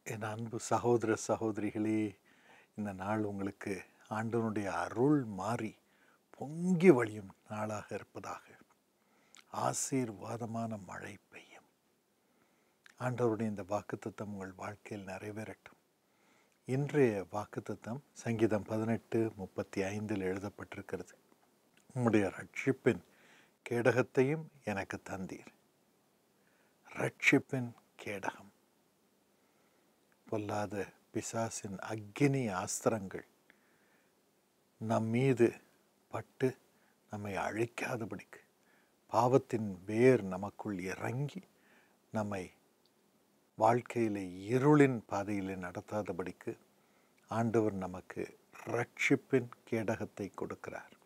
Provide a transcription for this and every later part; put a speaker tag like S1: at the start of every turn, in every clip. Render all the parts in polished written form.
S1: என் அன்பு சகோதர சகோதரிகளே, இந்த நாள் உங்களுக்கு ஆண்டவனுடைய அருள் மாறி பொங்கி வழியும் நாளாக இருப்பதாக. ஆசீர்வாதமான மழை பெய்யும். ஆண்டவருடைய இந்த வாக்குத்தத்தம் உங்கள் வாழ்க்கையில் நிறைவேறட்டும். இன்றைய வாக்குத்தத்தம் சங்கீதம் 18:35 எழுதப்பட்டிருக்கிறது. உம்முடைய ரட்சிப்பின் கேடகத்தையும் எனக்கு தந்தீர். ரட்சிப்பின் கேடகம். பொல்லாத பிசாசின் அக்கினி ஆஸ்திரங்கள் நம் மீது பட்டு நம்மை அழிக்காதபடிக்கு, பாவத்தின் வேர் நமக்குள் இறங்கி நம்மை வாழ்க்கையில் இருளின் பாதையில் நடத்தாதபடிக்கு ஆண்டவர் நமக்கு ரட்சிப்பின் கேடகத்தை கொடுக்கிறார்.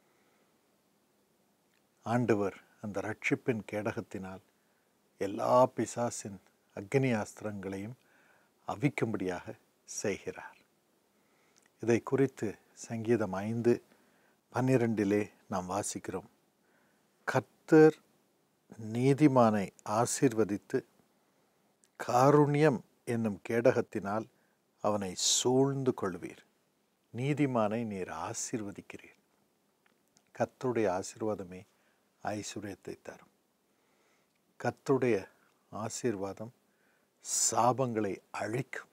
S1: ஆண்டவர் அந்த ரட்சிப்பின் கேடகத்தினால் எல்லா பிசாசின் அக்னி அஸ்திரங்களையும் அவிக்கும்படியாக செய்கிறார். இதை குறித்து சங்கீதம் 5:12 நாம் வாசிக்கிறோம். கர்த்தர் நீதிமானை ஆசீர்வதித்து காருண்யம் என்னும் கேடகத்தினால் அவனை சூழ்ந்து கொள்வீர். நீதிமானை நீர் ஆசீர்வதிக்கிறீர். கர்த்தருடைய ஆசீர்வாதமே ஐஸ்வர்யத்தை தரும். கர்த்தருடைய ஆசீர்வாதம் சாபங்களை அழிக்கும்.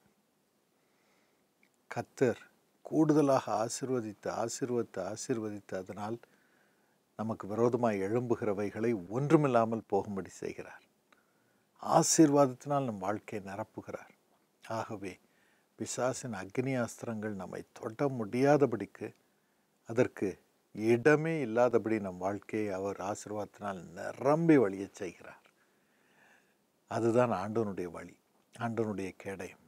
S1: கர்த்தர் கூடுதலாக ஆசீர்வதித்து அதனால் நமக்கு விரோதமாய் எழும்புகிறவைகளை ஒன்றுமில்லாமல் போகும்படி செய்கிறார். ஆசீர்வாதத்தினால் நம் வாழ்க்கையை நிரப்புகிறார். ஆகவே பிசாசின் அக்னி அஸ்திரங்கள் நம்மை தொட முடியாதபடிக்கு, அதற்கு இடமே இல்லாதபடி நம் வாழ்க்கையை அவர் ஆசீர்வாதத்தினால் நிரம்பி வழிய செய்கிறார். அதுதான் ஆண்டவனுடைய வழி, ஆண்டவனுடைய கேடயம்.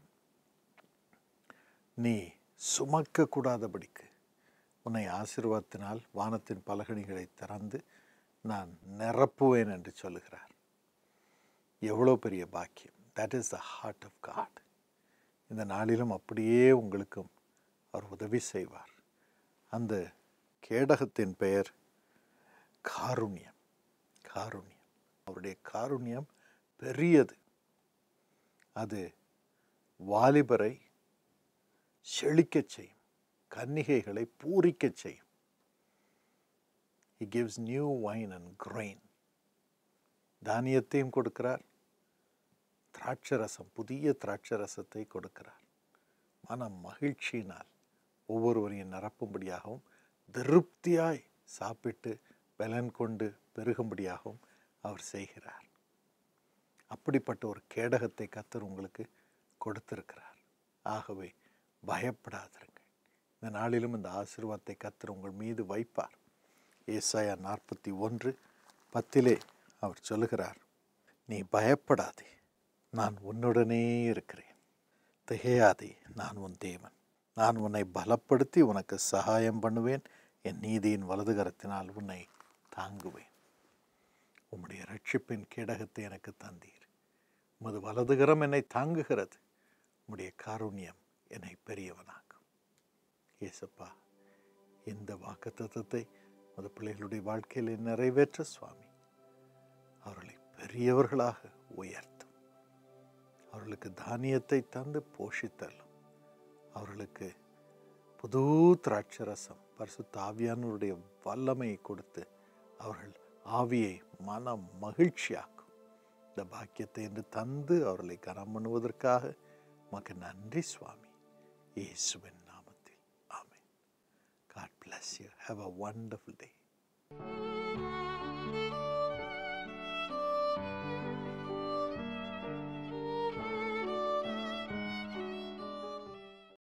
S1: நீ சுமக்கக்கூடாதபடிக்கு உன்னை ஆசீர்வாதத்தினால் வானத்தின் பலகணிகளை திறந்து நான் நிரப்புவேன் என்று சொல்லுகிறார். எவ்வளோ பெரிய பாக்கியம்! That is the heart of God. இந்த நாளிலும் அப்படியே உங்களுக்கும் அவர் உதவி செய்வார். அந்த கேடகத்தின் பெயர் காருண்யம். காருண்யம். அவருடைய காருண்யம் பெரியது. அது வாலிபரை செழிக்கச் செய்யும், கன்னிகைகளை பூரிக்கச் செய்யும். He gives new wine and grain. தானியத்தையும் கொடுக்கிறார், திராட்சரசம், புதிய திராட்சரசத்தை கொடுக்கிறார். மன மகிழ்ச்சியினால் ஒவ்வொருவரையும் நிரப்பும்படியாகவும், திருப்தியாய் சாப்பிட்டு பலன் கொண்டு பெருகும்படியாகவும் அவர் செய்கிறார். அப்படிப்பட்ட ஒரு கேடகத்தை கர்த்தர் உங்களுக்கு கொடுத்திருக்கிறார். ஆகவே பயப்படாதிருங்கள். இந்த நாளிலும் இந்த ஆசீர்வாதத்தை கர்த்தர் உங்கள் மீது வைப்பார். ஏசாயா 41:10 அவர் சொல்லுகிறார், நீ பயப்படாதே, நான் உன்னுடனே இருக்கிறேன். திகையாதே, நான் உன் தேவன். நான் உன்னை பலப்படுத்தி உனக்கு சகாயம் பண்ணுவேன். என் நீதியின் வலதுகரத்தினால் உன்னை தாங்குவேன். உம்முடைய ரட்சிப்பின் கேடகத்தை எனக்கு தந்தீர். உமது வலதுகரம் என்னை தாங்குகிறது. உம்முடைய காருண்யம் என்னை பெரியவனாக்கும். இயேசப்பா, இந்த வாக்குத்தத்தத்தை உமது பிள்ளைகளுடைய வாழ்க்கையில் நிறைவேற்ற சுவாமி, அவர்களை பெரியவர்களாக உயர்த்தும். அவர்களுக்கு தானியத்தை தந்து போஷித்தள்ளும். அவர்களுக்கு புது திராட்சரசம், பரிசுத்த ஆவியானவருடைய வல்லமையை கொடுத்து அவர்கள் ஆவியை மன மகிழ்ச்சியாக்கும். இந்த பாக்கியத்தை என்று தந்து அவர்களை கனம் பண்ணுவதற்காக உமக்கு நன்றி சுவாமி. இயேசுவின் நாமத்தில் ஆமென். God bless you. Have a wonderful day.